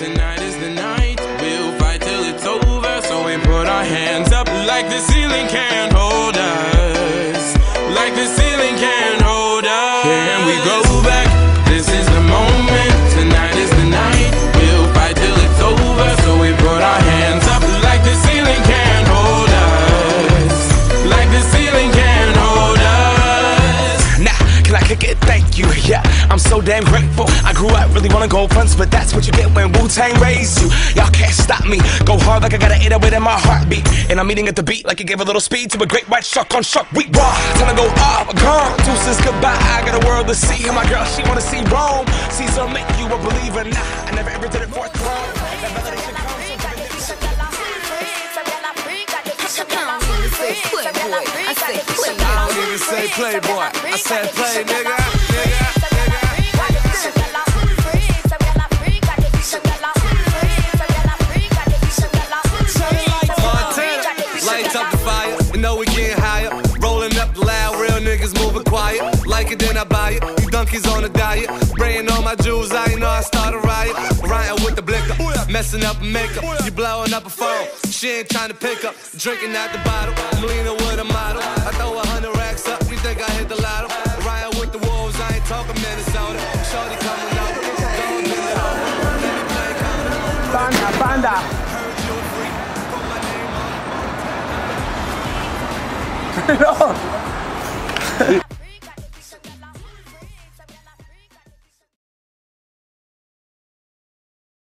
Tonight is the night. We'll fight till it's over. So we put our hands up like the ceiling can't hold us. Like the ceiling can't hold us. Can we go back? This is the moment. Tonight is the night. We'll fight till it's over. So we put our hands up like the ceiling can't hold us. Like the ceiling can't hold us. Nah, can I kick it? Thank you, yeah, I'm so damn grateful. I grew up really wanna go fronts, but that's what you get when Wu-Tang raised you. Y'all can't stop me, go hard like I got an 808 in my heartbeat. And I'm eating at the beat like it gave a little speed to a great white shark on shark week. Raw, time to go off, gone, deuces goodbye. I got a world to see, and my girl, she wanna see Rome. Caesar make you a believer, nah, I never ever did it for a throne. That validation comes from giving it to I don't even say playboy, I said play, nigga. Montana, lights up the fire, you know we getting higher. Rolling up loud, real niggas moving quiet. Like it, then I buy it. You donkeys on a diet. Spraying on my jewels, I ain't know I start a riot. Ryan with the blicker, messing up makeup. You blowing up a phone, she ain't trying to pick up. Drinking out the bottle, I'm leaning with a model. I throw 100 racks up, you think I hit the lotto? Ryan with the wolves, I ain't talking Minnesota. Shorty coming over, going to the Panda, panda. No.